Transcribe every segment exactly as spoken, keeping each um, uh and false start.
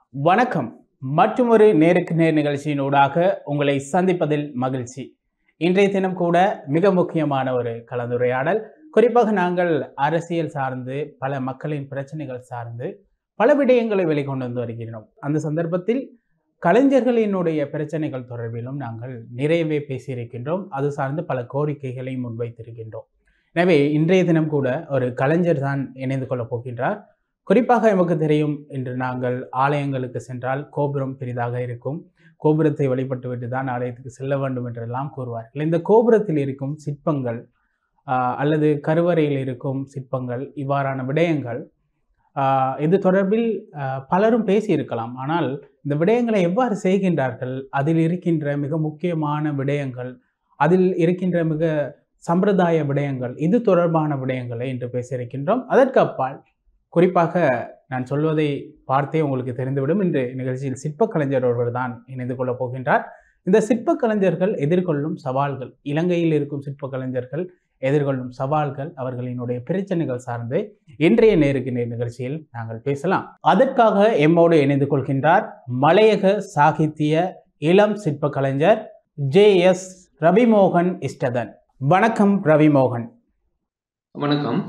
வணக்கம். மற்றுமொரு நேருக்கு நேர் நிகழ்ச்சியினூடாக உங்களை சந்திப்பதில் மகிழ்ச்சி. இன்றைய தினம் கூட மிக முக்கியமான ஒரு கலந்துரையாடல். குறிப்பாக நாங்கள் அரசியல் சார்ந்து, பல மக்களின் பிரச்சனைகள் சார்ந்து பல விடயங்களை வெளிக்கொண்டு வந்து வருகிறோம். அந்த சந்தர்ப்பத்தில் கலைஞர்களினுடைய பிரச்சனைகள் தொடர்பிலும் நாங்கள் நிறையவே பேசியிருக்கின்றோம். அது சார்ந்து பல கோரிக்கைகளை முன்வைத்திருக்கின்றோம். எனவே இன்றைய தினம் கூட ஒரு கலைஞர் தான் இணைந்து கொள்ளப் போகின்றார். குறிப்பாக எமக்கு தெரியும், இன்று நாங்கள் ஆலயங்களுக்கு சென்றால் கோபுரம் பெரிதாக இருக்கும். கோபுரத்தை வழிபட்டுவிட்டு தான் ஆலயத்துக்கு செல்ல வேண்டும் என்றெல்லாம் கூறுவார்கள். இந்த கோபுரத்தில் இருக்கும் சிற்பங்கள் ஆஹ் அல்லது கருவறையில் இருக்கும் சிற்பங்கள், இவ்வாறான விடயங்கள் ஆஹ் இது தொடர்பில் ஆஹ் பலரும் பேசியிருக்கலாம். ஆனால் இந்த விடயங்களை எவ்வாறு செய்கின்றார்கள், அதில் இருக்கின்ற மிக முக்கியமான விடயங்கள், அதில் இருக்கின்ற மிக சம்பிரதாய விடயங்கள், இது தொடர்பான விடயங்களை இன்று பேசியிருக்கின்றோம். அதற்கு அப்பால் குறிப்பாக நான் சொல்வதை பார்த்தே உங்களுக்கு தெரிந்துவிடும், இன்று நிகழ்ச்சியில் சிற்ப கலைஞர் ஒருவர் தான் இணைந்து கொள்ளப் போகின்றார். இந்த சிற்ப கலைஞர்கள் எதிர்கொள்ளும் சவால்கள், இலங்கையில் இருக்கும் சிற்ப கலைஞர்கள் எதிர்கொள்ளும் சவால்கள், அவர்களினுடைய பிரச்சனைகள் சார்ந்து இன்றைய நேருக்கு நேர் நிகழ்ச்சியில் நாங்கள் பேசலாம். அதற்காக எம்மோடு இணைந்து கொள்கின்றார் மலையக சாகித்ய இளம் சிற்ப கலைஞர் ஜே எஸ் ரவிமோகன் இஷ்டதன். வணக்கம் ரவிமோகன். வணக்கம்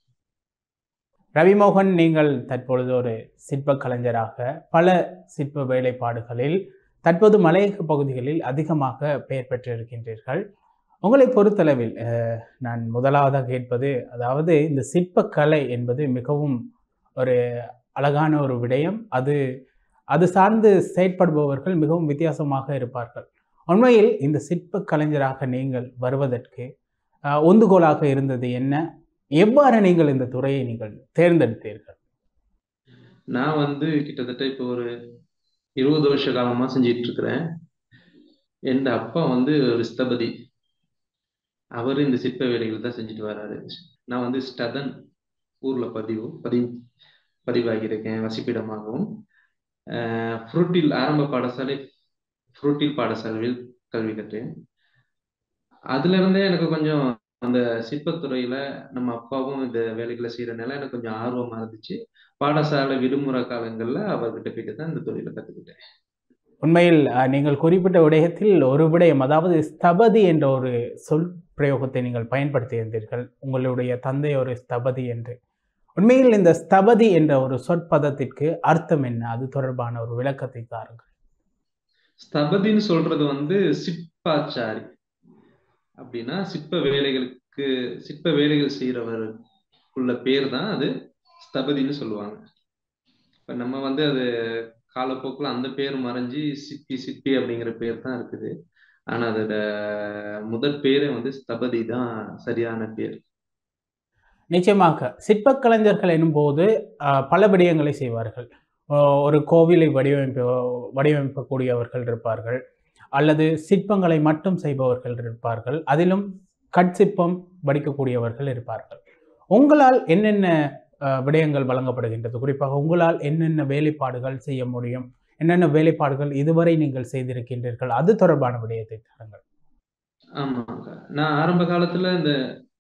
ரவிமோகன், நீங்கள் தற்பொழுது ஒரு சிற்ப கலைஞராக பல சிற்ப வேலைப்பாடுகளில் தற்போது மலையக பகுதிகளில் அதிகமாக பெயர் பெற்றிருக்கின்றீர்கள். உங்களை பொறுத்தளவில் நான் முதலாவதாக கேட்பது, அதாவது இந்த சிற்பக்கலை என்பது மிகவும் ஒரு அழகான ஒரு விடயம். அது அது சார்ந்து செயற்படுபவர்கள் மிகவும் வித்தியாசமாக இருப்பார்கள். உண்மையில் இந்த சிற்ப கலைஞராக நீங்கள் வருவதற்கு உந்துகோலாக இருந்தது என்ன? எவ்வாறு நீங்கள் இந்த துறையை நீங்கள் தேர்ந்தெடுத்தீர்கள்? நான் வந்து கிட்டத்தட்ட இப்போ ஒரு இருபது வருஷ காலமா செஞ்சிட்டு இருக்கிறேன். என் அப்பா வந்து ஒரு ஸ்தபதி, அவரு இந்த சிற்ப வேலைகள் தான் செஞ்சுட்டு வர்றாரு. நான் வந்து ஸ்டதன் ஊர்ல பதிவு பதி பதிவாகியிருக்கேன் வசிப்பிடமாகவும். ஃப்ரூட்டில் ஆரம்ப பாடசாலை ஃப்ரூட்டில் பாடசாலையில் கல்வி கற்றேன். அதுல இருந்தே எனக்கு கொஞ்சம் அந்த சிற்பத்துறையில நம்ம அப்பாவும் இந்த வேலைகளை செய்யறதுனால எனக்கு கொஞ்சம் ஆர்வமா இருந்துச்சு. பாடசாலை விடுமுறை காலங்கள்ல அவர்கிட்ட போயிட்டு தான் இந்த தொழிலை கத்துக்கிட்டேன். உண்மையில் நீங்கள் குறிப்பிட்ட விடயத்தில் ஒரு விடயம், அதாவது ஸ்தபதி என்ற ஒரு சொல் பிரயோகத்தை நீங்கள் பயன்படுத்தி இருந்தீர்கள். உங்களுடைய தந்தை ஒரு ஸ்தபதி என்று. உண்மையில் இந்த ஸ்தபதி என்ற ஒரு சொற்பதத்திற்கு அர்த்தம் என்ன? அது தொடர்பான ஒரு விளக்கத்தை தாருங்கள். ஸ்தபதின்னு சொல்றது வந்து சிற்பாச்சாரி அப்படின்னா, சிற்ப வேலைகளுக்கு சிற்ப வேலைகள் செய்யறவர் உள்ள பேர் தான் அது ஸ்தபதின்னு சொல்லுவாங்க. இப்ப நம்ம வந்து அது காலப்போக்கில் அந்த பேர் மறைஞ்சி சிற்பி சிற்பி அப்படிங்கிற பேர் தான் இருக்குது. ஆனா அதோட முதல் பேரே வந்து ஸ்தபதி தான் சரியான பேர். நிச்சயமாக சிற்ப கலைஞர்கள் எனும் போது பல விடயங்களை செய்வார்கள். ஒரு கோவிலை வடிவமைப்பு வடிவமைக்கக்கூடியவர்கள் இருப்பார்கள், அல்லது சிற்பங்களை மட்டும் செய்பவர்கள் இருப்பார்கள், அதிலும் கட்சிற்பம் வடிக்கக்கூடியவர்கள் இருப்பார்கள். உங்களால் என்னென்ன விடயங்கள் வழங்கப்படுகின்றது? குறிப்பாக உங்களால் என்னென்ன வேலைப்பாடுகள் செய்ய முடியும், என்னென்ன வேலைப்பாடுகள் இதுவரை நீங்கள் செய்திருக்கின்றீர்கள், அது தொடர்பான விடயத்தை தாருங்கள். ஆமாங்க, நான் ஆரம்ப காலத்துல இந்த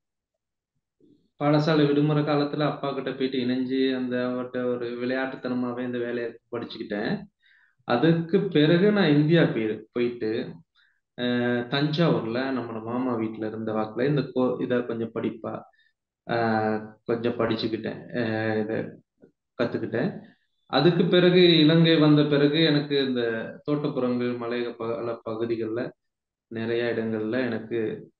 பாடசாலை விடுமுறை காலத்துல அப்பா கிட்ட போயிட்டு இணைஞ்சு அந்த அவர்கிட்ட ஒரு விளையாட்டுத்தனமாவே இந்த வேலையை படிச்சுக்கிட்டேன். அதுக்கு பிறகு நான் இந்தியா போய் போயிட்டு அஹ் தஞ்சாவூர்ல நம்மளோட மாமா வீட்டுல இருந்த வாக்குல இந்த கோ இதை கொஞ்சம் படிப்பா ஆஹ் கொஞ்சம் படிச்சுக்கிட்டேன், அஹ் இதை கத்துக்கிட்டேன். அதுக்கு பிறகு இலங்கை வந்த பிறகு எனக்கு இந்த தோட்டப்புறங்கள் மலையக பல பகுதிகளில் நிறைய இடங்கள்ல எனக்கு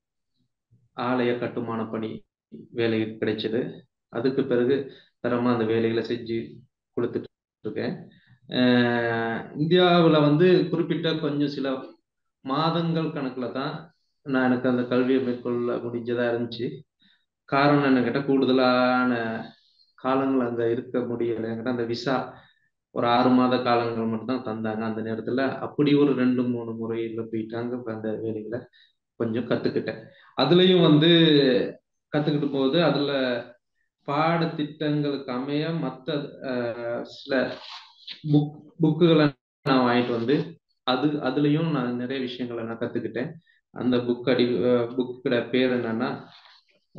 ஆலய கட்டுமான பணி வேலை கிடைச்சது. அதுக்கு பிறகு தரமா அந்த வேலைகளை செஞ்சு கொடுத்துட்டு இருக்கேன். அஹ் இந்தியாவுல வந்து குறிப்பிட்ட கொஞ்சம் சில மாதங்கள் கணக்குல தான் நான் எனக்கு அந்த கல்வியை மேற்கொள்ள முடிஞ்சதா இருந்துச்சு. காரணம் என்ன கேட்டால், கூடுதலான காலங்கள் அங்கே இருக்க முடியலை. என்கிட்ட அந்த விசா ஒரு ஆறு மாத காலங்கள் மட்டும் தான் தந்தாங்க. அந்த நேரத்தில் அப்படி ஒரு ரெண்டு மூணு முறையில் போயிட்டாங்க. அந்த வேலைகளை கொஞ்சம் கற்றுக்கிட்டேன். அதுலேயும் வந்து கற்றுக்கிட்டு போகுது அதில் பாடத்திட்டங்களுக்கு அமைய மற்ற சில புக் புக்குகளை நான் வாங்கிட்டு வந்து அது அதுலேயும் நான் நிறைய விஷயங்களை நான் கற்றுக்கிட்டேன். அந்த புக் அடி புக்கோட பேர் என்னன்னா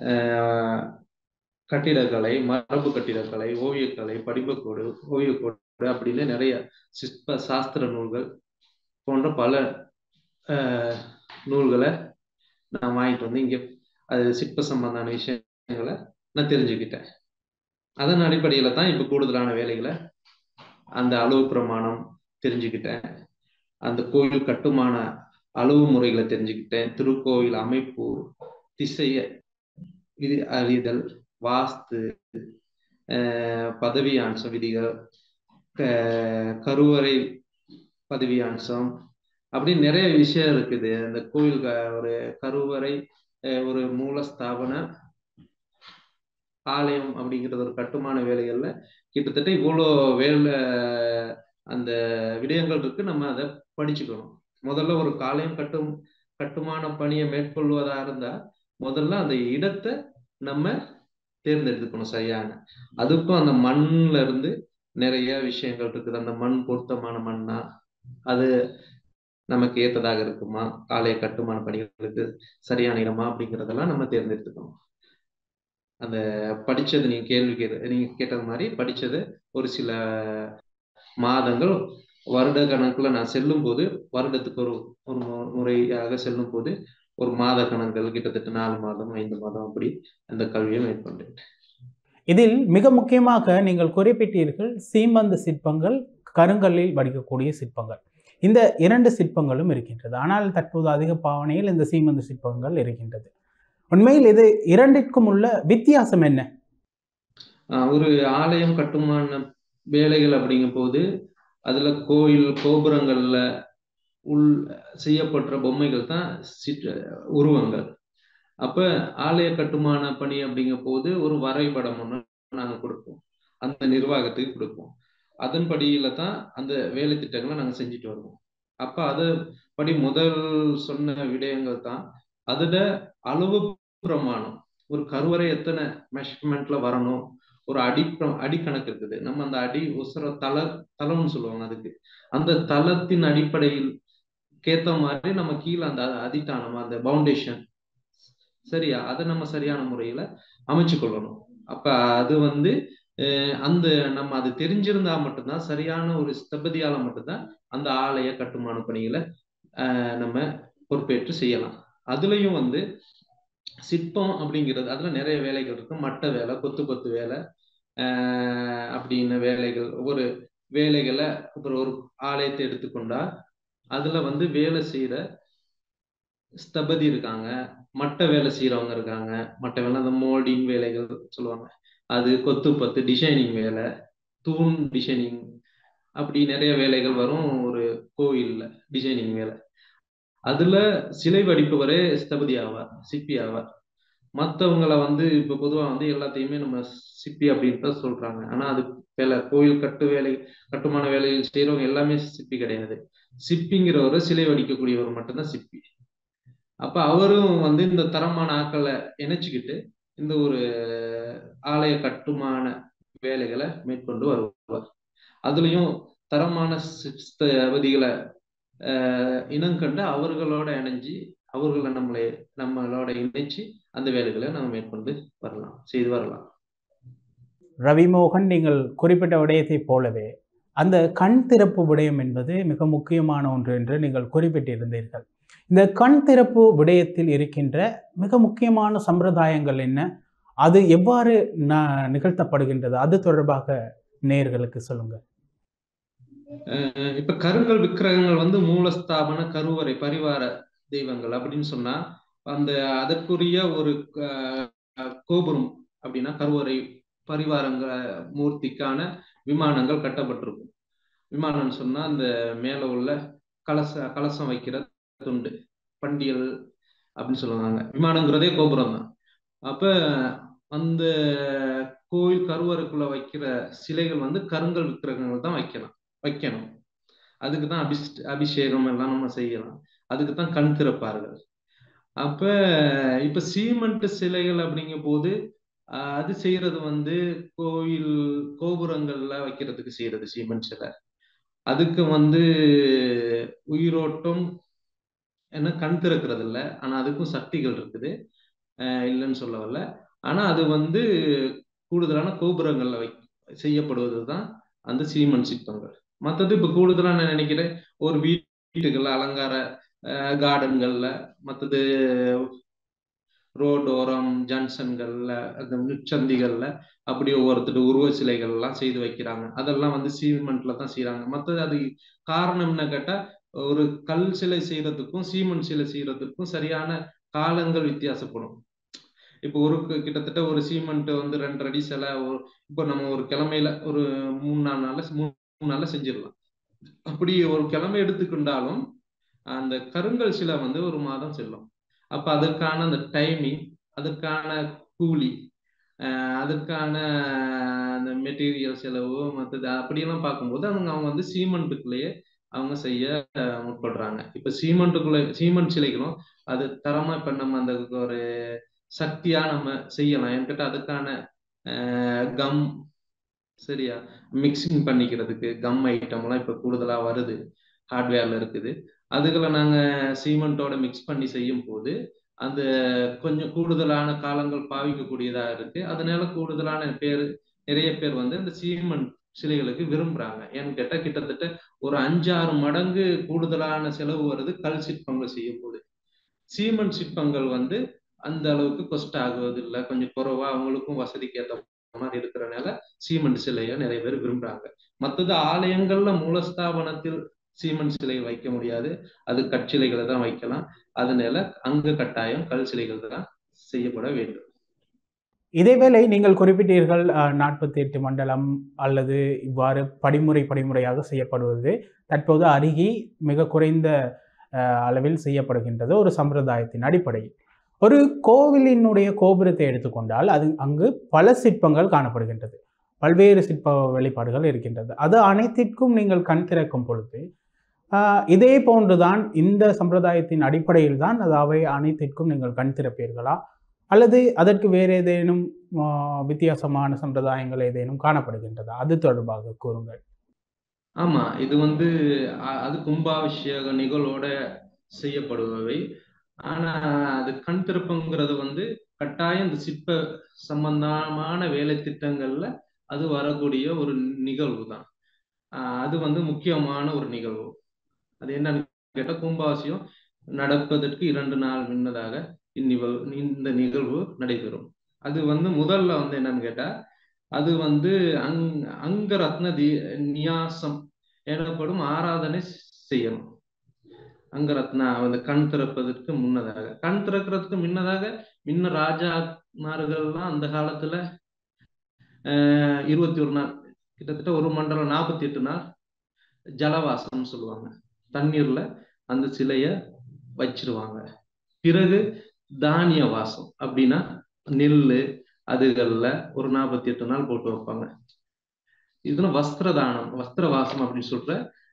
கட்டிடக்கலை, மரபு கட்டிடக்கலை, ஓவியக்கலை, படிமக்கோடு, ஓவியக்கோடு அப்படின்னு நிறைய சிற்ப சாஸ்திர நூல்கள் போன்ற பல அஹ், நூல்களை நான் வாங்கிட்டு வந்து இங்கே அது சிற்ப சம்பந்தமான விஷயங்களை நான் தெரிஞ்சுக்கிட்டேன். அதன் அடிப்படையில தான் இப்ப கூடுதலான வேலைகளை அந்த அளவு பிரமாணம் தெரிஞ்சுக்கிட்டேன், அந்த கோயில் கட்டுமான அளவு முறைகளை தெரிஞ்சுக்கிட்டேன், திருக்கோயில் அமைப்பு, திசைய விதி அறிதல், வாஸ்து, அஹ், பதவி அம்ச விதிகள், க- கருவறை பதவி அம்சம், அப்படின்னு நிறைய விஷயம் இருக்குது. அந்த கோயில் க- ஒரு கருவறை, அஹ், ஒரு மூலஸ்தாபன ஆலயம் அப்படிங்கிறது ஒரு கட்டுமான வேலைகள்ல கிட்டத்தட்ட இவ்வளோ வேலை அந்த விடயங்கள் இருக்கு. நம்ம அதை படிச்சுக்கணும். முதல்ல ஒரு காலையும் கட்டும் கட்டுமான பணியை மேற்கொள்வதா இருந்தா முதல்ல அந்த இடத்தை நம்ம தேர்ந்தெடுத்துக்கணும் சரியான. அதுக்கும் அந்த மண்ல இருந்து நிறைய விஷயங்கள் இருக்குது. அந்த மண் பொருத்தமான மண்ணா, அது நமக்கு ஏற்றதாக இருக்குமா, ஆலய கட்டுமான பணிகளுக்கு சரியான இடமா அப்படிங்கிறதெல்லாம் நம்ம தேர்ந்தெடுத்துக்கணும். அந்த படிச்சது நீங்க கேள்வி கேட்டு நீங்க கேட்டது மாதிரி படிச்சது ஒரு சில மாதங்கள், வருட கணக்குல நான் செல்லும் போது, வருடத்துக்கு ஒரு ஒரு மு- முறையாக செல்லும் போது ஒரு மாத கணக்குகள் கிட்டத்தட்ட நாலு மாதம் ஐந்து மாதம் அப்படி அந்த கல்வியை மேற்கொண்டேன். இதில் மிக முக்கியமாக நீங்கள் குறிப்பிட்டீர்கள் சீமந்த சிற்பங்கள், கருங்கல்லில் வடிக்கக்கூடிய சிற்பங்கள். இந்த இரண்டு சிற்பங்களும் இருக்கின்றது. ஆனால் தற்போது அதிக பாவனையில் இந்த சீமந்த சிற்பங்கள் இருக்கின்றது. உண்மையில் இது இரண்டிற்கும் உள்ள வித்தியாசம் என்ன? ஆஹ் ஒரு ஆலயம் கட்டுமான வேலைகள் அப்படிங்கும் போது அதுல கோயில் கோபுரங்கள்ல உள் செய்யப்படுற பொம்மைகள் தான் சிற்ற உருவங்கள். அப்ப ஆலய கட்டுமான பணி அப்படிங்கும் போது ஒரு வரைபடம் ஒன்று நாங்க கொடுப்போம், அந்த நிர்வாகத்துக்கு கொடுப்போம். அதன்படியில தான் அந்த வேலை திட்டங்களை நாங்க செஞ்சுட்டு வருவோம். அப்ப அது படி முதல் சொன்ன விடயங்கள் தான் அதோட அளவு பிரமாணம். ஒரு கருவறை எத்தனை மெஷர்மெண்ட்ல வரணும், ஒரு அடி பிர- அடி கணக்கு இருக்குது. நம்ம அந்த அடி உசர தள தளம்னு சொல்லுவாங்க. அதுக்கு அந்த தளத்தின் அடிப்படையில் கேத்த மாதிரி நம்ம கீழே அந்த அதிட்டானம், அந்த பவுண்டேஷன் சரியா, அதை நம்ம சரியான முறையில அமைச்சு கொள்ளணும். அப்ப அது வந்து அஹ், அந்த நம்ம அது தெரிஞ்சிருந்தா மட்டும்தான், சரியான ஒரு ஸ்தபதியால மட்டும்தான் அந்த ஆலய கட்டுமான பணிகளை அஹ், நம்ம பொறுப்பேற்று செய்யலாம். அதுலயும் வந்து சிற்பம் அப்படிங்கிறது அதுல நிறைய வேலைகள் இருக்கு. மட்ட வேலை, கொத்து கொத்து வேலை, ஆஹ் அப்படின்னு வேலைகள், ஒவ்வொரு வேலைகளை அப்புறம் ஒரு ஆலயத்தை எடுத்துக்கொண்டா அதுல வந்து வேலை செய்யற ஸ்தபதி இருக்காங்க, மட்ட வேலை செய்யறவங்க இருக்காங்க. மட்ட வேலை அந்த மோல்டிங் வேலைகள் சொல்லுவாங்க, அது கொத்து பத்து டிசைனிங் வேலை, தூண் டிசைனிங், அப்படி நிறைய வேலைகள் வரும் ஒரு கோயில்ல. டிசைனிங் வேலை, அதுல சிலை வடிப்பவரே ஸ்தபதி ஆவார், சிற்பி ஆவார். மற்றவங்களை வந்து இப்ப பொதுவா வந்து எல்லாத்தையுமே நம்ம சிப்பி அப்படின்னு தான் சொல்றாங்க. ஆனா அது வேலை கோயில் கட்டு வேலை கட்டுமான வேலையில் செய்யறவங்க எல்லாமே சிப்பி கிடையாது. சிப்பிங்கிறவரு சிலை வடிக்கக்கூடியவர் மட்டும்தான் சிப்பி. அப்ப அவரும் வந்து இந்த தரமான ஆட்களை இணைச்சுக்கிட்டு இந்த ஒரு ஆலய கட்டுமான வேலைகளை மேற்கொண்டு வருவார். அதுலயும் தரமான விதிகளை இனங்கண்டு அவர்களோட இணைஞ்சு அவர்களை நம்மளை நம்மளோட இணைச்சு அந்த வேலைகளை நம்ம மேற்கொண்டு வரலாம், செய்து வரலாம். ரவிமோகன், நீங்கள் குறிப்பிட்ட விடயத்தை போலவே அந்த கண் திறப்பு விடயம் என்பது மிக முக்கியமான ஒன்று என்று நீங்கள் குறிப்பிட்டிருந்தீர்கள். இந்த கண் திறப்பு விடயத்தில் இருக்கின்ற மிக முக்கியமான சம்பிரதாயங்கள் என்ன, அது எவ்வாறு ந- நிகழ்த்தப்படுகின்றது, அது தொடர்பாக நேயர்களுக்கு சொல்லுங்க. அஹ் இப்ப கருங்கல் விக்கிரகங்கள் வந்து மூலஸ்தாபன கருவறை பரிவார தெய்வங்கள் அப்படின்னு சொன்னா அந்த அதற்குரிய ஒரு அஹ், கோபுரம் அப்படின்னா கருவறை பரிவாரங்க மூர்த்திக்கான விமானங்கள் கட்டப்பட்டிருக்கும். விமானம்னு சொன்னா அந்த மேல உள்ள கலச கலசம் வைக்கிற துண்டு, பண்டியல் அப்படின்னு சொல்லுவாங்க. விமானங்கிறதே கோபுரம் தான். அப்ப அந்த கோயில் கருவறைக்குள்ள வைக்கிற சிலைகள் வந்து கருங்கல் விக்கிரகங்கள் தான் வைக்கலாம் வைக்கணும். அதுக்கு தான் அபிஷ் அபிஷேகம் எல்லாம் நம்ம செய்யலாம். அதுக்கு தான் கண் திறப்பார்கள். அப்ப இப்ப சீமெண்ட் சிலைகள் அப்படிங்கும் போது ஆஹ் அது செய்யறது வந்து கோயில் கோபுரங்கள்ல வைக்கிறதுக்கு செய்யறது சீமெண்ட் சிலை. அதுக்கு வந்து உயிரோட்டம் என்ன கண் திறக்கிறது இல்லை, ஆனா அதுக்கும் சக்திகள் இருக்குது, ஆஹ் இல்லைன்னு சொல்ல வரல. ஆனா அது வந்து கூடுதலான கோபுரங்கள்ல வை செய்யப்படுவது தான் அந்த சீமன் சிற்பங்கள். மற்றது இப்ப கூடுதலா நான் நினைக்கிறேன், ஒரு வீட்டுகள் அலங்கார கார்டன்கள்ல, மற்றது ரோடோரம் ஜங்ஷன்கள்ல, அந்த முச்சந்திகள்ல அப்படி ஒவ்வொருத்தர் உருவ சிலைகள் எல்லாம் செய்து வைக்கிறாங்க. அதெல்லாம் வந்து சீமெண்ட்ல தான் செய்யறாங்க. மற்றது அது காரணம் என்ன கேட்டா, ஒரு கல் சிலை செய்யறதுக்கும் சீமெண்ட் சிலை செய்யறதுக்கும் சரியான காலங்கள் வித்தியாசப்படும். இப்போ ஒரு கிட்டத்தட்ட ஒரு சீமெண்ட் வந்து ரெண்டரை அடி சிலை, இப்போ நம்ம ஒரு கிழமையில ஒரு மூணு நாலு நாள்ல மூணு நாள்ல செஞ்சிடலாம். அப்படி ஒரு கிழமை எடுத்துக்கிட்டாலும் அந்த கருங்கல் சிலை வந்து ஒரு மாதம் செல்லும். அப்ப அதற்கான அந்த டைமிங், அதற்கான கூலி, அஹ் அதற்கான அந்த மெட்டீரியல் செலவு, மற்றது அப்படியெல்லாம் பார்க்கும்போது அவங்க அவங்க வந்து சீமெண்ட்டுக்குள்ளேயே அவங்க செய்ய முற்படுறாங்க. இப்ப சீமெண்ட்டுக்குள்ள சீமெண்ட் சிலைகளும் அது தரமா இப்ப நம்ம அந்த ஒரு சக்தியா நம்ம செய்யலாம். என்கிட்ட அதுக்கான கம் சரியா மிக்சிங் பண்ணிக்கிறதுக்கு கம் ஐட்டம் எல்லாம் இப்ப கூடுதலா வருது, ஹார்ட்வேர்ல இருக்குது. அதுகளை நாங்க சீமெண்டோட மிக்ஸ் பண்ணி செய்யும் போது அந்த கொஞ்சம் கூடுதலான காலங்கள் பாவிக்கக்கூடியதா இருக்கு. அதனால கூடுதலான பேர் நிறைய பேர் வந்து இந்த சீமெண்ட் சிலைகளுக்கு விரும்புறாங்க. ஏன்னு கேட்டா கிட்டத்தட்ட ஒரு அஞ்சாறு மடங்கு கூடுதலான செலவு வருது கல் சிற்பங்கள் செய்யும் போது. சீமெண்ட் சிற்பங்கள் வந்து அந்த அளவுக்கு கொஸ்ட் ஆகுவது இல்லை, கொஞ்சம் குறைவா அவங்களுக்கும் வசதிக்கு ஏற்ற மாதிரி இருக்கிறனால சீமெண்ட் சிலையை நிறைய பேர் விரும்புறாங்க. மற்றது ஆலயங்கள்ல மூலஸ்தாபனத்தில் சீமெண்ட் சிலை வைக்க முடியாது, அது கற்சிலைகளை தான் வைக்கலாம். அதனால அங்க கட்டாயம் கல் சிலைகள் தான் செய்யப்பட வேண்டும். இதேவேளை நீங்கள் குறிப்பிட்டீர்கள் நாற்பத்தி எட்டு மண்டலம் அல்லது இவ்வாறு படிமுறை படிமுறையாக செய்யப்படுவது தற்போது அருகி மிக குறைந்த அளவில் செய்யப்படுகின்றது ஒரு சம்பிரதாயத்தின் அடிப்படையில். ஒரு கோவிலினுடைய கோபுரத்தை எடுத்துக்கொண்டால் அது அங்கு பல சிற்பங்கள் காணப்படுகின்றது, பல்வேறு சிற்ப வெளிப்பாடுகள் இருக்கின்றது. அது அனைத்திற்கும் நீங்கள் கண் திறக்கும் பொழுது இதே போன்றுதான் இந்த சம்பிரதாயத்தின் அடிப்படையில் தான் அவை அனைத்திற்கும் நீங்கள் கண் திறப்பீர்களா, அல்லது அதற்கு வேறு ஏதேனும் வித்தியாசமான சம்பிரதாயங்கள் ஏதேனும் காணப்படுகின்றதா? அது தொடர்பாக கூறுங்கள். ஆமா, இது வந்து அது கும்பாபிஷேக நிகழ்வோட செய்யப்படுபவை. ஆனா அது கண் திறப்புங்கிறது வந்து கட்டாயம் இந்த சிற்ப சம்பந்தமான வேலை திட்டங்கள்ல அது வரக்கூடிய ஒரு நிகழ்வு தான். ஆஹ் அது வந்து முக்கியமான ஒரு நிகழ்வு. அது என்னன்னு கேட்டா, கும்பாபிஷேகம் நடப்பதற்கு இரண்டு நாள் முன்னதாக இந்நிகழ்வு இந்த நிகழ்வு நடைபெறும். அது வந்து முதல்ல வந்து என்னன்னு கேட்டா, அது வந்து அங் அங்கரத்ன தி நியாசம் எனப்படும் ஆராதனை செய்யணும். அங்கரத்னா அந்த கண் திறப்பதற்கு முன்னதாக, கண் திறக்கிறதுக்கு முன்னதாக முன்ன ராஜாமார்கள்லாம் அந்த காலத்துல அஹ் இருபத்தி ஒரு நாள், கிட்டத்தட்ட ஒரு மண்டலம் நாற்பத்தி எட்டு நாள் ஜலவாசம் சொல்லுவாங்க, தண்ணீர்ல அந்த சிலைய வச்சிருவாங்க. பிறகு தானிய வாசம், அப்படின்னா நெல்லு அதுகள்ல ஒரு நாற்பத்தி எட்டு நாள் போட்டு வைப்பாங்க. இதுல வஸ்திர தானம், வஸ்திர வாசம் அப்படின்னு சொல்ற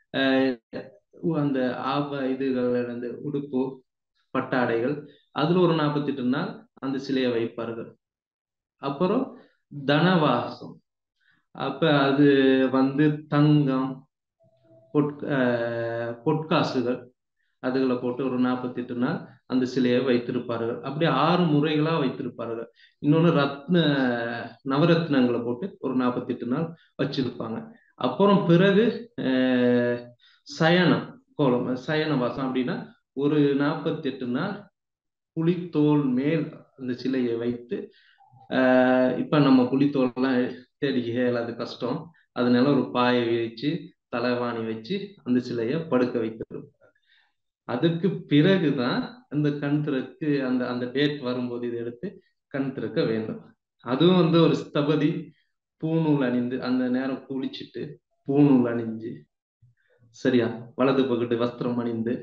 அஹ் அந்த ஆப இதுகள் வந்து உடுப்பு பட்டாடைகள், அதுல ஒரு நாற்பத்தி எட்டு நாள் அந்த சிலையை வைப்பார்கள். அப்புறம் தனவாசம், அப்ப அது வந்து தங்கம் பொற் பொற்காசுகள் அதுகளை போட்டு ஒரு நாற்பத்தி எட்டு நாள் அந்த சிலையை வைத்திருப்பார்கள். அப்படியே ஆறு முறைகளா வைத்திருப்பார்கள். இன்னொன்னு ரத்ன நவரத்னங்களை போட்டு ஒரு நாற்பத்தி எட்டு நாள் வச்சிருப்பாங்க. அப்புறம் பிறகு அஹ் சயனம் கோலம், சயன வாசம் அப்படின்னா ஒரு நாற்பத்தி எட்டு நாள் புலித்தோல் மேல் அந்த சிலையை வைத்து, ஆஹ் இப்ப நம்ம புலித்தோல்லாம் தேடி அது கஷ்டம், அதனால ஒரு பாயை வச்சு தலைவாணி வச்சு அந்த சிலையை படுக்க வைத்திருப்பாங்க. அதுக்கு பிறகுதான் அந்த கண் திறக்கு அந்த அந்த டேட் வரும்போது இதை எடுத்து கண் திறக்க வேண்டும். அதுவும் வந்து ஒரு ஸ்தபதி பூநூல் அணிந்து அந்த நேரம் குளிச்சுட்டு பூநூல் அணிஞ்சு சரியா வலது பக்கத்து வஸ்திரம் அணிந்து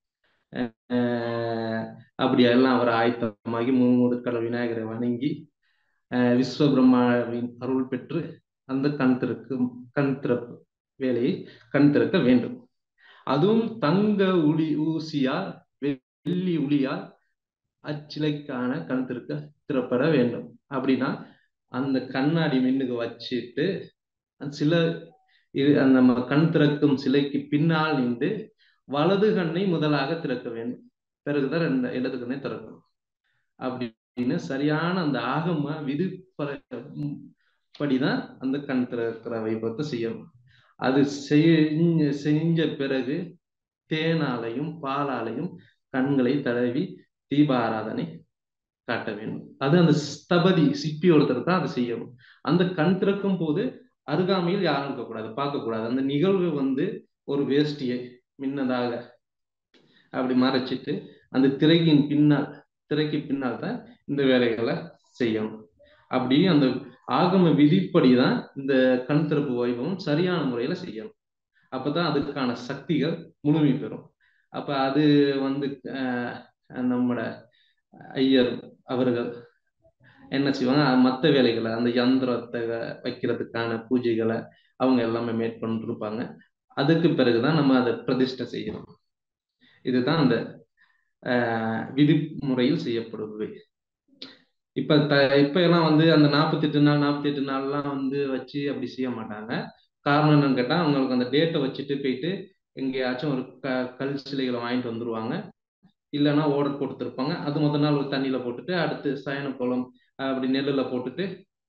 அஹ் அப்படியா எல்லாம் அவர் ஆயத்தமாகி மூணு முதுக்கடல் விநாயகரை வணங்கி அஹ் விஸ்வ பிரம்மாவின் அருள் பெற்று அந்த கண் திறக்கு கண் திறப்பு வேலையை கண் திறக்க வேண்டும். அதுவும் தங்க உளி ஊசியால் வெள்ளி உளியால் அச்சிலைக்கான கண் திறக்க திறப்பட வேண்டும். அப்படின்னா அந்த கண்ணாடி மின்னுக்கு வச்சுட்டு சில அந்த நம்ம கண் திறக்கும் சிலைக்கு பின்னால் நின்று வலது கண்ணை முதலாக திறக்க வேண்டும், பிறகுதான் ரெண்டு இடது கண்ணை திறக்கணும். அப்படின்னு சரியான அந்த ஆகம விதிப்படிதான் அந்த கண் திறக்கிற வைபத்தை செய்யணும். அது செஞ்ச செஞ்ச பிறகு தேனாலையும் பாலாலையும் கண்களை தடவி தீப ஆராதனை காட்ட வேண்டும். அது அந்த ஸ்தபதி சிப்பி ஒருத்தர் தான் அதை செய்யணும். அந்த கண் திறக்கும் போது அருகாமையில் யாரும் இருக்கக்கூடாது, பார்க்கக்கூடாது. அந்த நிகழ்வு வந்து ஒரு வேஷ்டியை மின்னதாக அப்படி மறைச்சிட்டு அந்த திரையின் பின்னால் திரைக்கு பின்னால் தான் இந்த வேலைகளை செய்யணும். அப்படி அந்த ஆகம விதிப்படிதான் இந்த கண் திறப்பு வைபவம் சரியான முறையில செய்யணும். அப்பதான் அதுக்கான சக்திகள் முழுமை பெறும். அப்ப அது வந்து அஹ் நம்மட ஐயர் அவர்கள் என்ன செய்வாங்க, மற்ற வேலைகளை அந்த யந்திரத்தை வைக்கிறதுக்கான பூஜைகளை அவங்க எல்லாமே மேற்கொண்டு இருப்பாங்க. அதுக்கு பிறகுதான் நம்ம அதை பிரதிஷ்டை செய்யணும். இதுதான் அந்த ஆஹ் விதிமுறையில் செய்யப்படுவது. இப்ப த இப்ப எல்லாம் வந்து அந்த நாற்பத்தி எட்டு நாள் நாற்பத்தி எட்டு நாள்லாம் வந்து வச்சு அப்படி செய்ய மாட்டாங்க. காரணம் என்னன்னு கேட்டா, அவங்களுக்கு அந்த டேட்டை வச்சுட்டு போயிட்டு எங்கேயாச்சும் ஒரு க கல் சிலைகளை வாங்கிட்டு வந்துருவாங்க. இல்லைன்னா ஓர்டர் போட்டுருப்பாங்க. அது முதல் நாள் ஒரு தண்ணியில போட்டுட்டு அடுத்து சயன கோலம் அப்படி நெல்லுல போட்டுட்டு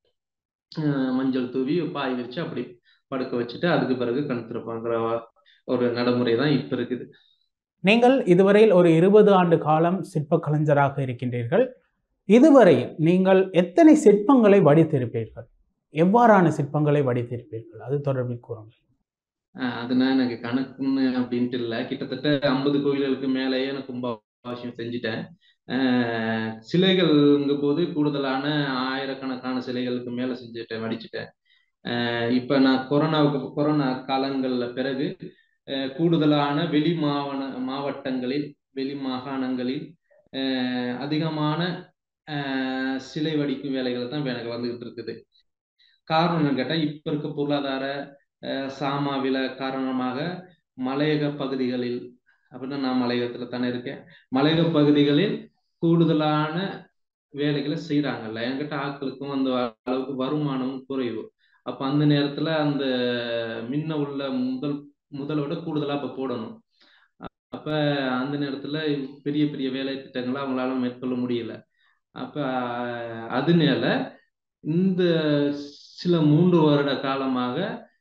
மஞ்சள் தூவி பாய் வச்சு அப்படி படுக்க வச்சுட்டு அதுக்கு பிறகு கண் திறப்பாங்கிற ஒரு நடைமுறை தான் இப்ப இருக்குது. நீங்கள் இதுவரையில் ஒரு இருபது ஆண்டு காலம் சிற்ப கலைஞராக இருக்கின்றீர்கள். இதுவரையில் நீங்கள் எத்தனை சிற்பங்களை வடித்திருப்பீர்கள்? எவ்வாறான சிற்பங்களை வடித்திருப்பீர்கள்? அது தொடர்பில் கூறுங்கள். ஆஹ் அதுனா எனக்கு கணக்குன்னு அப்படின்ட்டு இல்லை. கிட்டத்தட்ட ஐம்பது கோயில்களுக்கு மேலேயே நான் கும்பாபிஷேகம் செஞ்சுட்டேன். ஆஹ் சிலைகள்ங்க போது கூடுதலான ஆயிரக்கணக்கான சிலைகளுக்கு மேல செஞ்சுட்டேன், வடிச்சுட்டேன். ஆஹ் இப்ப நான் கொரோனாவுக்கு கொரோனா காலங்கள்ல பிறகு கூடுதலான வெளி மாவன மாவட்டங்களில் வெளி மாகாணங்களில் அஹ் அதிகமான அஹ் சிலை வடிக்கும் வேலைகள் தான் எனக்கு வந்துகிட்டு இருக்குது. காரணம் என்னன்னு கேட்டா, இப்ப இருக்க பொருளாதார அஹ் சாமாவில காரணமாக மலையக பகுதிகளில், அப்படின்னா நான் மலையகத்துல தானே இருக்கேன், மலையக பகுதிகளில் கூடுதலான வேலைகளை செய்யறாங்கல்ல. என்கிட்ட ஆட்களுக்கும் அந்த அளவுக்கு வருமானமும் குறைவு. அப்ப அந்த நேரத்துல அந்த முன்ன உள்ள முதல் முதலை விட கூடுதலா இப்ப போடணும். அப்ப அந்த நேரத்துல பெரிய பெரிய வேலை திட்டங்களை அவங்களால மேற்கொள்ள முடியல. அப்ப அதனால இந்த சில மூன்று வருட காலமாக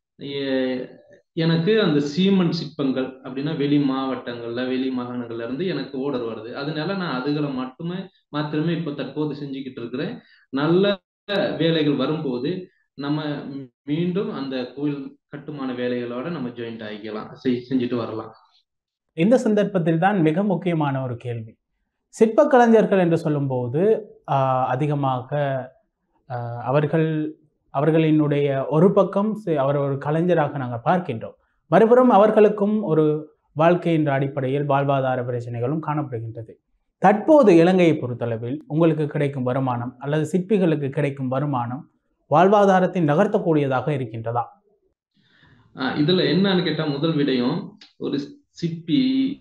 எனக்கு அந்த சீமெண்ட் சிற்பங்கள் அப்படின்னா வெளி மாவட்டங்கள்ல வெளி மாகாணங்கள்ல இருந்து எனக்கு ஓர்டர் வருது. அதனால நான் அதுகளை மட்டுமே மாத்திரமே இப்ப தற்போது செஞ்சுக்கிட்டு இருக்கிறேன். நல்ல வேலைகள் வரும்போது நம்ம மீண்டும் அந்த கோயில் கட்டுமான வேலைகளோட நம்ம ஜாயிண்ட் ஆகிக்கலாம், செஞ்சுட்டு வரலாம். இந்த சந்தர்ப்பத்தில் தான் மிக முக்கியமான ஒரு கேள்வி. சிற்ப கலைஞர்கள் என்று சொல்லும்போது ஆஹ் அதிகமாக ஆஹ் அவர்கள் அவர்களினுடைய ஒரு பக்கம் அவர் ஒரு கலைஞராக நாங்கள் பார்க்கின்றோம், மறுபுறம் அவர்களுக்கும் ஒரு வாழ்க்கை என்ற அடிப்படையில் வாழ்வாதார பிரச்சனைகளும் காணப்படுகின்றது. தற்போது இலங்கையை பொறுத்தளவில் உங்களுக்கு கிடைக்கும் வருமானம் அல்லது சிற்பிகளுக்கு கிடைக்கும் வருமானம் வாழ்வாதாரத்தை நகர்த்தக்கூடியதாக இருக்கின்றதா? இதுல என்னன்னு கேட்டா, முதல் விடயம், ஒரு சிற்பி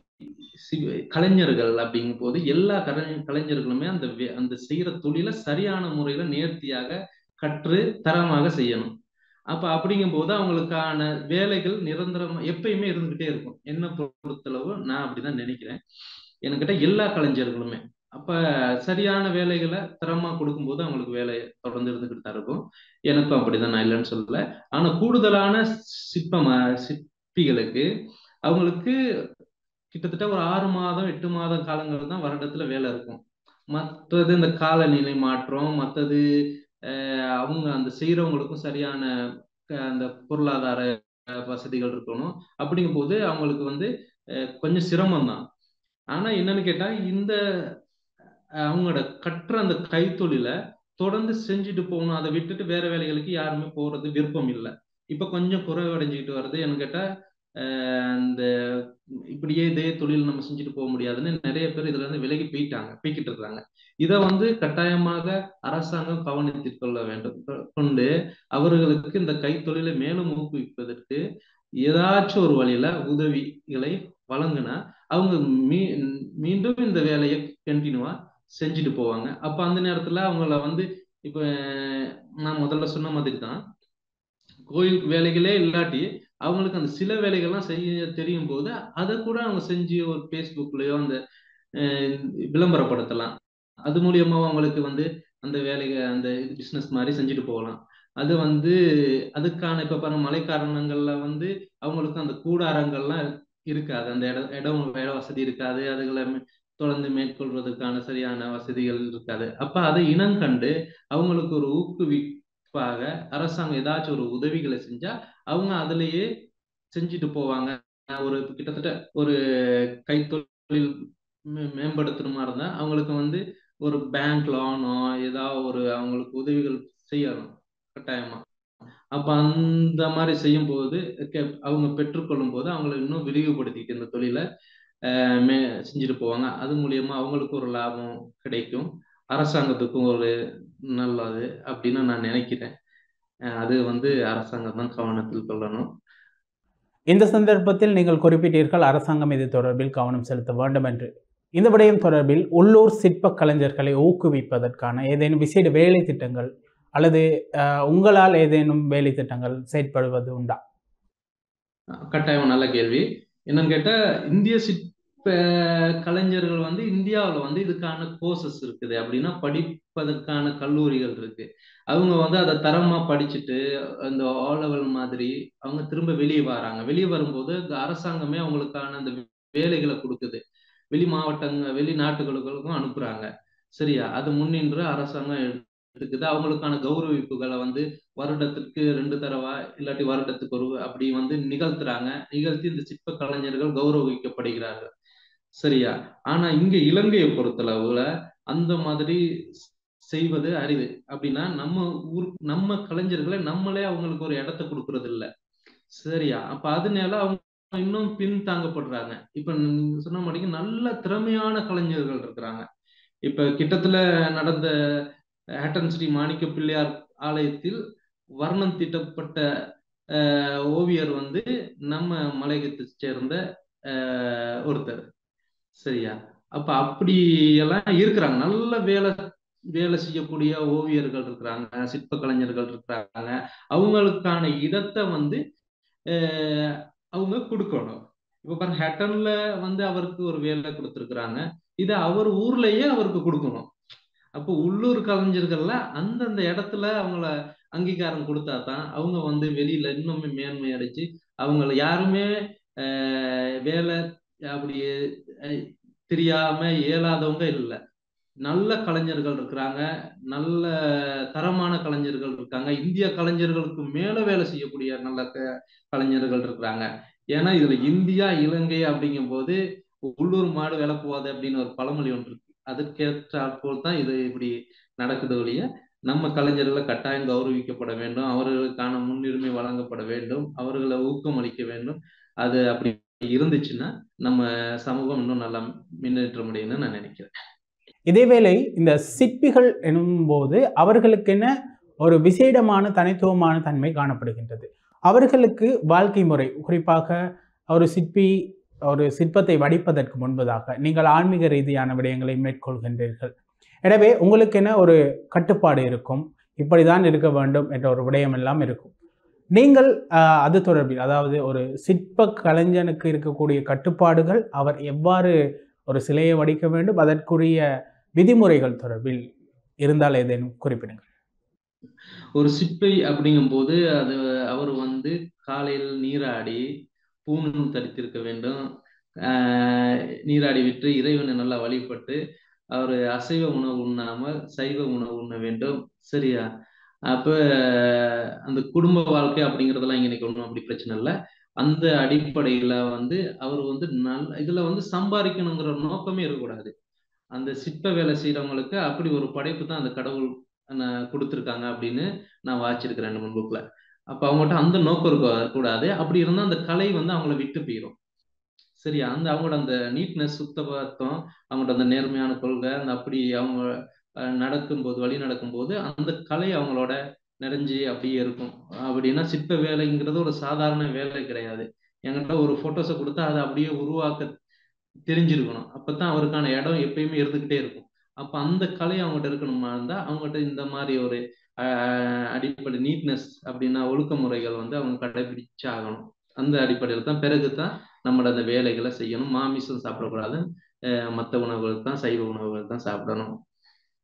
கலைஞர்கள் அப்படிங்கும் போது எல்லா கலை கலைஞர்களுமே அந்த அந்த செய்யற தொழில சரியான முறையில நேர்த்தியாக கற்று தரமாக செய்யணும். அப்ப அப்படிங்கும் போது அவங்களுக்கான வேலைகள் நிரந்தரமா எப்பயுமே இருந்துகிட்டே இருக்கும். என்ன பொறுத்தளவு நான் அப்படிதான் நினைக்கிறேன். என்கிட்ட எல்லா கலைஞர்களுமே அப்ப சரியான வேலைகளை தரமா கொடுக்கும்போது அவங்களுக்கு வேலை தொடர்ந்து இருந்துகிட்டு தான் இருக்கும். எனக்கும் அப்படிதான், நான் இல்லைன்னு சொல்லல. ஆனா கூடுதலான சிற்பமா சிற்பிகளுக்கு அவங்களுக்கு கிட்டத்தட்ட ஒரு ஆறு மாதம் எட்டு மாதம் காலங்கள் தான் வருடத்துல வேலை இருக்கும். மற்றது இந்த காலநிலை மாற்றம், மற்றது அஹ் அவங்க அந்த செய்யறவங்களுக்கும் சரியான அந்த பொருளாதார வசதிகள் இருக்கணும். அப்படிங்கும் போது அவங்களுக்கு வந்து கொஞ்சம் சிரமம் தான். ஆனா என்னன்னு கேட்டா, இந்த அவங்களோட கற்ற அந்த கைத்தொழில தொடர்ந்து செஞ்சுட்டு போகணும். அதை விட்டுட்டு வேற வேலைகளுக்கு யாருமே போறது விருப்பம் இல்லை. இப்ப கொஞ்சம் குறைவடைஞ்சுக்கிட்டு வருது. என்ன கேட்டா, அஹ் இந்த இப்படியே இதே தொழில் நம்ம செஞ்சுட்டு போக முடியாதுன்னு நிறைய பேர் இதுல இருந்து விலகி போயிட்டாங்க போய்கிட்டு இருக்காங்க. இதை வந்து கட்டாயமாக அரசாங்கம் கவனித்துக் கொள்ள வேண்டும். கொண்டு அவர்களுக்கு இந்த கைத்தொழிலை மேலும் ஊக்குவிப்பதற்கு ஏதாச்சும் ஒரு வழியில உதவிகளை வழங்கினா அவங்க மீ மீண்டும் இந்த வேலையை கண்டினியூவா செஞ்சுட்டு போவாங்க. அப்ப அந்த நேரத்துல அவங்கள வந்து இப்ப நான் முதல்ல சொன்ன மாதிரி தான், கோயில் வேலைகளே இல்லாட்டி அவங்களுக்கு அந்த சில வேலைகள்லாம் செய்ய தெரியும் போது அதை கூட அவங்க செஞ்சு ஒரு ஃபேஸ்புக்லயோ அந்த விளம்பரப்படுத்தலாம். அது மூலியமா அவங்களுக்கு வந்து அந்த வேலையை அந்த பிசினஸ் மாதிரி செஞ்சுட்டு போகலாம். அது வந்து அதுக்கான இப்ப பாருங்க மழை காரணங்கள்ல வந்து அவங்களுக்கு அந்த கூடாரங்கள்லாம் இருக்காது, அந்த இட இடம் இட வசதி இருக்காது, அதுகளை மே- தொடர்ந்து மேற்கொள்வதற்கான சரியான வசதிகள் இருக்காது. அப்ப அதை இனம் கண்டு அவங்களுக்கு ஒரு ஊக்குவிப்பாக அரசாங்கம் ஏதாச்சும் ஒரு உதவிகளை செஞ்சா அவங்க அதுலயே செஞ்சுட்டு போவாங்க. ஒரு கிட்டத்தட்ட ஒரு கைத்தொழில் மே- மேம்படுத்துற மாதிரி இருந்தா அவங்களுக்கு வந்து ஒரு பேங்க் லோனோ ஏதாவது ஒரு அவங்களுக்கு உதவிகள் செய்யணும் கட்டாயமா. அப்ப அந்த மாதிரி செய்யும் போது கே- அவங்க பெற்றுக்கொள்ளும் போது அவங்களை இன்னும் விரிவுபடுத்திட்டு இந்த தொழிலை அஹ், மே செஞ்சுட்டு போவாங்க. அது மூலியமா அவங்களுக்கு ஒரு லாபம் கிடைக்கும், அரசாங்கத்துக்கும் ஒரு நல்லது அப்படின்னு நான் நினைக்கிறேன். அஹ், அது வந்து அரசாங்கம் தான் கவனத்தில் கொள்ளணும். இந்த சந்தர்ப்பத்தில் நீங்கள் குறிப்பிட்டீர்கள் அரசாங்கம் இது தொடர்பில் கவனம் செலுத்த வேண்டும் என்று. இந்த விடயம் தொடர்பில் உள்ளூர் சிற்ப கலைஞர்களை ஊக்குவிப்பதற்கான ஏதேனும் விசேட வேலை திட்டங்கள் அல்லது அஹ், உங்களால் ஏதேனும் வேலை திட்டங்கள் செயற்படுவது உண்டா? கட்டாயம் நல்ல கேள்வி. என்னன்னு கேட்டா இந்திய சிற்ப கலைஞர்கள் வந்து இந்தியாவில் வந்து இதுக்கான கோர்சஸ் இருக்குது, அப்படின்னா படிப்பதற்கான கல்லூரிகள் இருக்கு. அவங்க வந்து அதை தரமா படிச்சுட்டு அந்த ஓ லெவல் மாதிரி அவங்க திரும்ப வெளியே வராங்க. வெளியே வரும்போது இந்த அரசாங்கமே அவங்களுக்கான அந்த வேலைகளை கொடுக்குது, வெளி மாவட்டங்க வெளிநாட்டுகளுக்கும் அனுப்புறாங்க. சரியா, அது முன்னின்று அரசாங்கம் எடுத்துக்குது. அவங்களுக்கான கௌரவிப்புகளை வந்து வருடத்திற்கு ரெண்டு தடவை இல்லாட்டி வருடத்துக்கு ஒரு அப்படி வந்து நிகழ்த்துறாங்க. நிகழ்த்தி இந்த சிற்ப கலைஞர்கள் கௌரவிக்கப்படுகிறார்கள். சரியா. ஆனா இங்க இலங்கையை பொறுத்தளவுல அந்த மாதிரி செய்வது அரிது. அப்படின்னா நம்ம ஊர் நம்ம கலைஞர்களை நம்மளே அவங்களுக்கு ஒரு இடத்த கொடுக்கறது இல்ல. சரியா, அப்ப அதனால அவங்க இன்னும் பின் தாங்கப்படுறாங்க. இப்ப நீங்க சொன்ன மாதிரி நல்ல திறமையான கலைஞர்கள் இருக்கிறாங்க. இப்ப கிட்டத்துல நடந்த ஹேட்டன் ஸ்ரீ மாணிக்க பிள்ளையார் ஆலயத்தில் வர்ணம் தீட்டப்பட்ட அஹ், ஓவியர் வந்து நம்ம மலையகத்தை சேர்ந்த அஹ், ஒருத்தர். சரியா, அப்ப அப்படி எல்லாம் இருக்கிறாங்க, நல்ல வேலை வேலை செய்யக்கூடிய ஓவியர்கள் இருக்கிறாங்க, சிற்ப கலைஞர்கள் இருக்கிறாங்க. அவங்களுக்கான இடத்தை வந்து அஹ், அவங்க கொடுக்கணும். இப்ப பாருங்க ஹேட்டன்ல வந்து அவருக்கு ஒரு வேலை கொடுத்துருக்குறாங்க, இதை அவர் ஊர்லயே அவருக்கு கொடுக்கணும். அப்போ உள்ளூர் கலைஞர்கள்ல அந்தந்த இடத்துல அவங்கள அங்கீகாரம் கொடுத்தா தான் அவங்க வந்து வெளியில இன்னுமே மேன்மை அடைச்சு அவங்கள யாருமே அஹ், வேலை அப்படி அஹ், தெரியாம இயலாதவங்க இல்லை. நல்ல கலைஞர்கள் இருக்கிறாங்க, நல்ல தரமான கலைஞர்கள் இருக்காங்க, இந்திய கலைஞர்களுக்கு மேல வேலை செய்யக்கூடிய நல்ல க- கலைஞர்கள் இருக்கிறாங்க. ஏன்னா இதுல இந்தியா இலங்கை அப்படிங்கும் போது உள்ளூர் மாடு வேலை போகாது அப்படின்னு ஒரு பழமொழி ஒன்று இருக்கு. அதற்கேற்றாற் போல் தான் இது இப்படி நடக்குது ஒழிய நம்ம கலைஞர்களை கட்டாயம் கௌரவிக்கப்பட வேண்டும், அவர்களுக்கான முன்னுரிமை வழங்கப்பட வேண்டும், அவர்களை ஊக்கம் அளிக்க வேண்டும். அது அப்படி இருந்துச்சுன்னா நம்ம சமூகம் இன்னும் நல்லா முன்னேற்ற முடியும்னு நான் நினைக்கிறேன். இதேவேளை இந்த சிற்பிகள் எனும்போது அவர்களுக்கென ஒரு விசேடமான தனித்துவமான தன்மை காணப்படுகின்றது. அவர்களுக்கு வாழ்க்கை முறை, குறிப்பாக ஒரு சிற்பி ஒரு சிற்பத்தை வடிப்பதற்கு முன்பதாக நீங்கள் ஆன்மீக ரீதியான விடயங்களை மேற்கொள்கின்றீர்கள். எனவே உங்களுக்கென ஒரு கட்டுப்பாடு இருக்கும், இப்படிதான் இருக்க வேண்டும் என்ற ஒரு விடயம் எல்லாம் இருக்கும். நீங்கள் அஹ், அது தொடர்பில், அதாவது ஒரு சிற்ப கலைஞனுக்கு இருக்கக்கூடிய கட்டுப்பாடுகள், அவர் எவ்வாறு ஒரு சிலையை வடிக்க வேண்டும், அதற்குரிய விதிமுறைகள் தொடர்பில் இருந்தால் ஏதேனும் குறிப்பிடுங்கள். ஒரு சிற்பி அப்படிங்கும்போது அது அவர் வந்து காலையில் நீராடி பூணூல் தரித்திருக்க வேண்டும். ஆஹ் நீராடி விட்டு இறைவனை நல்லா வழிபட்டு அவர் அசைவ உணவு உண்ணாமல் சைவ உணவு உண்ண வேண்டும். சரியா, அப்ப அந்த குடும்ப வாழ்க்கை அப்படிங்கிறதெல்லாம் இங்க இன்னைக்கு ஒன்றும் அப்படி பிரச்சனை இல்லை. அந்த அடிப்படையில வந்து அவர் வந்து நல்ல இதுல வந்து சம்பாதிக்கணுங்கிற நோக்கமே இருக்கக்கூடாது. அந்த சிற்ப வேலை செய்யறவங்களுக்கு அப்படி ஒரு படைப்பு தான் அந்த கடவுள் நான் கொடுத்துருக்காங்க அப்படின்னு நான் வாசிச்சிருக்கிறேன் ரெண்டு மூணு புக்ல. அப்ப அவங்ககிட்ட அந்த நோக்கம் இருக்க கூடாது. அப்படி இருந்தா அந்த கலை வந்து அவங்கள விட்டு போயிடும். சரியா, அந்த அவங்களோட அந்த நீட்னஸ் சுத்தபத்தம், அவங்களோட அந்த நேர்மையான கொள்கை, அந்த அப்படி அவங்க அஹ், நடக்கும்போது வழி நடக்கும்போது அந்த கலை அவங்களோட நிறைஞ்சு அப்படியே இருக்கும். அப்படின்னா சிற்ப வேலைங்கிறது ஒரு சாதாரண வேலை கிடையாது. என்கிட்ட ஒரு போட்டோஸை கொடுத்தா அதை அப்படியே உருவாக்க தெரிஞ்சிருக்கணும், அப்பதான் அவருக்கான இடம் எப்பயுமே இருந்துகிட்டே இருக்கும். அப்ப அந்த கலை அவங்ககிட்ட இருக்கணுமா இருந்தா அவங்ககிட்ட இந்த மாதிரி ஒரு ஆஹ் அடிப்படை நீட்னஸ் அப்படின்னா ஒழுக்க முறைகள் வந்து அவங்க கடைபிடிச்சு ஆகணும். அந்த அடிப்படையில் தான் பிறகுதான் நம்மளோட அந்த வேலைகளை செய்யணும். மாமிசம் சாப்பிடக்கூடாது, அஹ் மற்ற உணவுகள் தான், சைவ உணவுகள் தான் சாப்பிடணும்.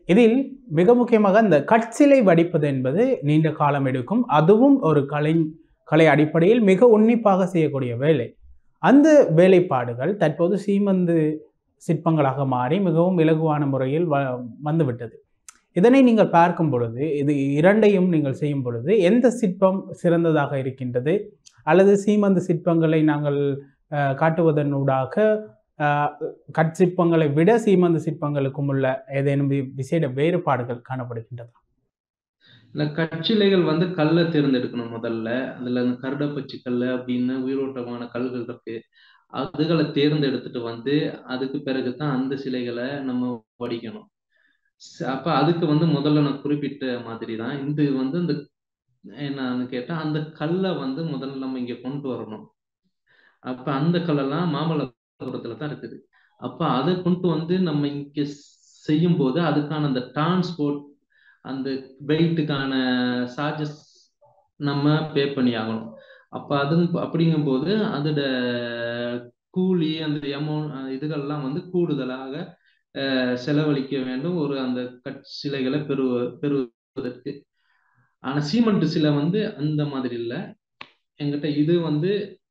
இதில் மிக முக்கியமாக இந்த கற்சிலை வடிப்பது என்பது நீண்ட காலம் எடுக்கும். அதுவும் ஒரு கலை கலை அடிப்படையில் மிக உன்னிப்பாக செய்யக்கூடிய வேலை. அந்த வேலைப்பாடுகள் தற்போது சீமந்து சிற்பங்களாக மாறி மிகவும் இலகுவான முறையில் வ வந்துவிட்டது. இதனை நீங்கள் பார்க்கும் பொழுது, இது இரண்டையும் நீங்கள் செய்யும் பொழுது எந்த சிற்பம் சிறந்ததாக இருக்கின்றது? அல்லது சீமந்து சிற்பங்களை நாங்கள் அ காட்டுவதனூடாக அ கற்சிற்பங்களை விட சீமந்து சிற்பங்களுக்கும் உள்ள ஏதேனும் வி விசேட வேறுபாடுகள் காணப்படுகின்றதா? இல்ல கற்சிலைகள் வந்து கல்ல தேர்ந்தெடுக்கணும் முதல்ல. அதுல அந்த கருடப்பச்சி கல்லு அப்படின்னு உயிரோட்டமான கல்கள் இருக்கு. அதுகள தேர்ந்தெடுத்துட்டு வந்து, அதுக்கு பிறகு தான் அந்த சிலைகள நம்ம வடிக்கணும். ஸ் அப்ப அதுக்கு வந்து முதல்ல நான் குறிப்பிட்ட மாதிரி தான். இது வந்து இந்த என்னான்னு கேட்டா, அந்த கல்ல வந்து முதல்ல நம்ம இங்க கொண்டு வரணும். அப்ப அந்த கல்லெல்லாம் மாமல்லபுரத்துல தான் இருக்குது. அப்ப அத கொண்டு வந்து நம்ம இங்க செய்யும்போது, அதுக்கான அந்த டிரான்ஸ்போர்ட், அந்த வெயிட்டுக்கான சார்ஜஸ் நம்ம பே பண்ணி ஆகணும். அப்ப அது அப்படிங்கும்போது அதோட கூலி அந்த அமௌண்ட் இதுகள்லாம் வந்து கூடுதலாக அஹ், செலவழிக்க வேண்டும் ஒரு அந்த கற்சிலைகளை பெறுவ பெறுவதற்கு. ஆனா சீமெண்ட் சிலை வந்து அந்த மாதிரி இல்லை. என்கிட்ட இது வந்து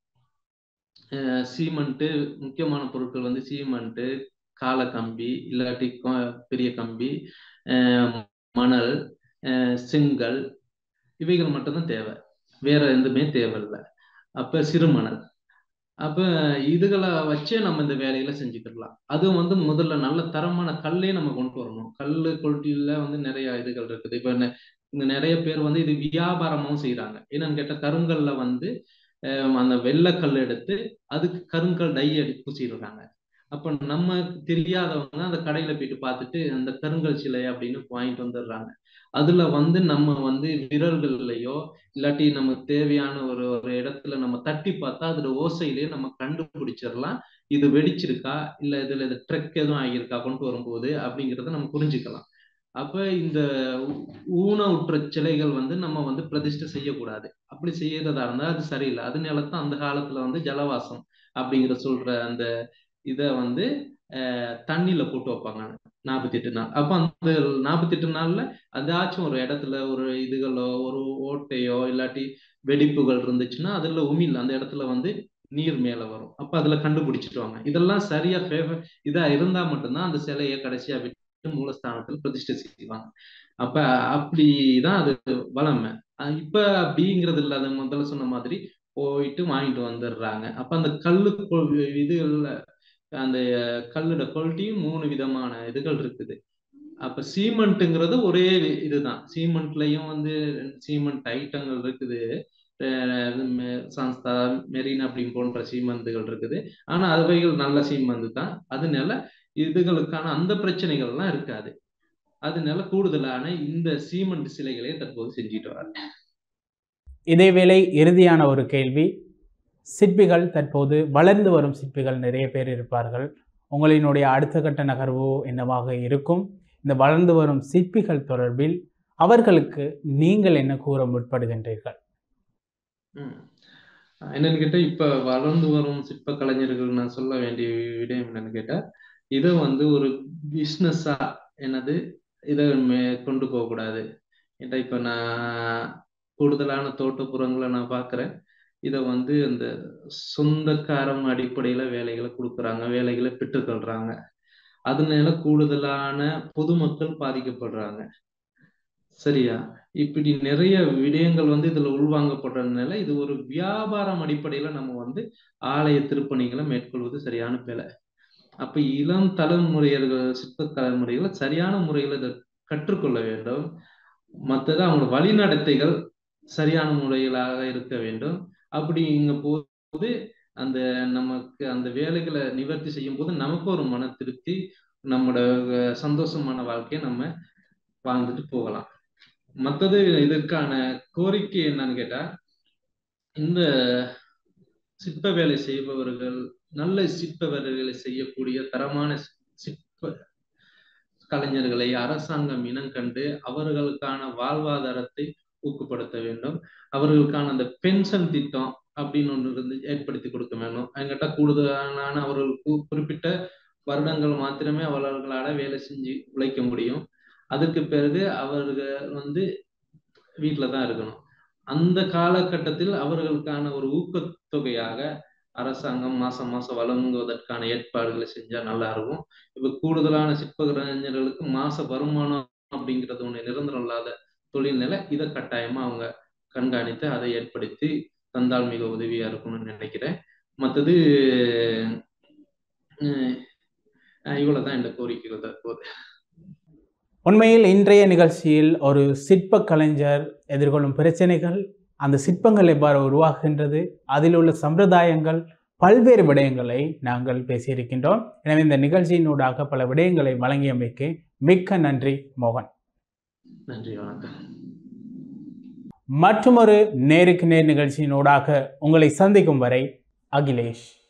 சீமெண்ட்டு முக்கியமான பொருட்கள் வந்து சீமெண்ட்டு, கால கம்பி, இல்லாட்டி கொ- பெரிய கம்பி, அஹ், மணல், அஹ், செங்கல், இவைகள் மட்டும்தான் தேவை. வேற எதுவுமே தேவையில்லை. அப்ப சிறுமணல். அப்ப இதுகளை வச்சே நம்ம இந்த வேலைகளை செஞ்சுக்கிடலாம். அதுவும் வந்து முதல்ல நல்ல தரமான கல்லே நம்ம கொண்டு வரணும். கல்லு குவாலிட்டியில வந்து நிறைய இதுகள் இருக்குது. இப்ப நெ- இங்க நிறைய பேர் வந்து இது வியாபாரமும் செய்யறாங்க. என்னன்னு கேட்டா கருங்கல்ல வந்து அஹ், அந்த வெள்ளைக்கல் எடுத்து அதுக்கு கருங்கல் டை அடிச்சு பூசிடுறாங்க. அப்ப நம்ம தெரியாதவங்க அந்த கடையில போயிட்டு பார்த்துட்டு அந்த கருங்கல் சிலை அப்படின்னு வாங்கிட்டு வந்துடுறாங்க. அதுல வந்து நம்ம வந்து விரல்கள்லயோ இல்லாட்டி நமக்கு தேவையான ஒரு ஒரு இடத்துல நம்ம தட்டி பார்த்தா அதோட ஓசையிலேயே நம்ம கண்டுபிடிச்சிடலாம். இது வெடிச்சிருக்கா இல்ல இதுல இது ட்ரெக் எதுவும் ஆகியிருக்கா கொண்டு வரும்போது அப்படிங்கிறத நம்ம புரிஞ்சுக்கலாம். அப்ப இந்த ஊ- ஊனவுற்ற சிலைகள் வந்து நம்ம வந்து பிரதிஷ்டை செய்யக்கூடாது. அப்படி செய்யறதா இருந்தா அது சரியில்லை. அதனாலதான் அந்த காலத்துல வந்து ஜலவாசம் அப்படிங்கிற சொல்ற அந்த இத வந்து அஹ், தண்ணியில போட்டு வைப்பாங்க நாற்பத்தி எட்டு நாள். அப்ப அந்த நாற்பத்தி எட்டு நாள்ல அதாச்சும் ஒரு இடத்துல ஒரு இதுகளோ ஒரு ஓட்டையோ இல்லாட்டி வெடிப்புகள் இருந்துச்சுன்னா அதுல உமிழ் அந்த இடத்துல வந்து நீர் மேல வரும். அப்ப அதுல கண்டுபிடிச்சிட்டுவாங்க. இதெல்லாம் சரியா ஃபேவர் இதா இருந்தா மட்டும்தான் அந்த சிலையை கடைசியா விட்டு மூலஸ்தானத்துல பிரதிஷ்டை செய்வாங்க. அப்ப அப்படிதான் அது வளமை. அஹ் இப்ப அப்படிங்கிறது இல்ல. அது முதல்ல சொன்ன மாதிரி போயிட்டு வாங்கிட்டு வந்துடுறாங்க. அப்ப அந்த கல்லு கொ- இதுகள்ல அந்த கல்லோட குவாலிட்டியும் மூணு விதமான இதுகள் இருக்குது. அப்ப சீமெண்ட்ங்கிறது ஒரே இதுதான். சீமெண்ட்லயும் வந்து சீமெண்ட் ஐட்டங்கள் இருக்குது. அஹ் மெ- சான்ஸ்தா மெரின் அப்படின்னு போன்ற சீமந்துகள் இருக்குது. ஆனா அவைகள் நல்ல சீமந்து தான். அதனால இதுகளுக்கான அந்த பிரச்சனைகள் எல்லாம் இருக்காது. அதனால கூடுதலான இந்த சீமெண்ட் சிலைகளை தற்போது செஞ்சுட்டு வராங்க. இதேவேளை இறுதியான ஒரு கேள்வி. சிற்பிகள் தற்போது வளர்ந்து வரும் சிற்பிகள் நிறைய பேர் இருப்பார்கள். உங்களினுடைய அடுத்த கட்ட நகர்வு என்னவாக இருக்கும்? இந்த வளர்ந்து வரும் சிற்பிகள் தொடர்பில் அவர்களுக்கு நீங்கள் என்ன கூற முற்படுகின்றீர்கள்? ம். என்னன்னு கேட்டா இப்ப வளர்ந்து வரும் சிற்ப கலைஞர்கள் நான் சொல்ல வேண்டிய விடயம் என்னன்னு கேட்டா இதை வந்து ஒரு பிஸ்னஸா என்னது இதை மே- கொண்டு போக கூடாது. ஏன்டா இப்ப நான் கூடுதலான தோட்டப்புறங்களை நான் பார்க்கிறேன். இதை வந்து இந்த சொந்தக்காரம் அடிப்படையில வேலைகளை கொடுக்குறாங்க, வேலைகளை பெற்றுக்கொள்றாங்க. அதனால கூடுதலான பொதுமக்கள் பாதிக்கப்படுறாங்க. சரியா? இப்படி நிறைய விடயங்கள் வந்து இதுல உள்வாங்கப்படுறதுனால இது ஒரு வியாபாரம் அடிப்படையில நம்ம வந்து ஆலய திருப்பணிகளை மேற்கொள்வது சரியான பிழை. அப்ப இளம் தலைமுறையர்கள் சிற்ப தலைமுறைகளை சரியான முறையில் இதை கற்றுக்கொள்ள வேண்டும். மற்றது அவங்க வழிநடத்தைகள் சரியான முறைகளாக இருக்க வேண்டும். அப்படிங்க போது அந்த நமக்கு அந்த வேலைகளை நிவர்த்தி செய்யும் போது நமக்கு ஒரு மன திருப்தி, நம்மளோட அஹ், சந்தோஷமான வாழ்க்கையை நம்ம வாழ்ந்துட்டு போகலாம். மற்றது இதற்கான கோரிக்கை என்னன்னு கேட்டா இந்த சிற்ப வேலை செய்பவர்கள் நல்ல சிற்ப வேலைகளை செய்யக்கூடிய தரமான சிற்ப கலைஞர்களை அரசாங்கம் இனம் கண்டு அவர்களுக்கான வாழ்வாதாரத்தை ஊக்கப்படுத்த வேண்டும். அவர்களுக்கான அந்த பென்ஷன் திட்டம் அப்படின்னு ஒன்று இருந்து ஏற்படுத்தி கொடுக்க வேண்டும். என்கிட்ட கூடுதலான அவர்களுக்கு குறிப்பிட்ட வருடங்கள் மாத்திரமே அவர்களால வேலை செஞ்சு உழைக்க முடியும். அதுக்கு பிறகு அவர்கள் வந்து வீட்டில தான் இருக்கணும். அந்த காலகட்டத்தில் அவர்களுக்கான ஒரு ஊக்கத்தொகையாக அரசாங்கம் மாசம் மாசம் வழங்குவதற்கான ஏற்பாடுகளை செஞ்சா நல்லா இருக்கும். இப்ப கூடுதலான சிற்ப கலைஞர்களுக்கு மாச வருமானம் அப்படிங்கிறது ஒண்ணு நிரந்தரம் இல்லாத தொழில்நிலை. இதை கட்டாயமா அவங்க கண்காணித்து அதை ஏற்படுத்தி தந்தால் மிக உதவியா இருக்கும்னு நினைக்கிறேன். மற்றது இவ்வளவுதான் இந்த கோரிக்கைகள் தற்போது. உண்மையில் இன்றைய நிகழ்ச்சியில் ஒரு சிற்ப கலைஞர் எதிர்கொள்ளும் பிரச்சனைகள், அந்த சிற்பங்கள் எவ்வாறு உருவாகின்றது, அதில் உள்ள சம்பிரதாயங்கள், பல்வேறு விடயங்களை நாங்கள் பேசியிருக்கின்றோம். எனவே இந்த நிகழ்ச்சியினூடாக பல விடயங்களை வழங்கியமைக்கு மிக்க நன்றி மோகன். நன்றி, வணக்கம். மற்றொரு நேருக்கு நேர் நிகழ்ச்சியினூடாக உங்களை சந்திக்கும் வரை அகிலேஷ்.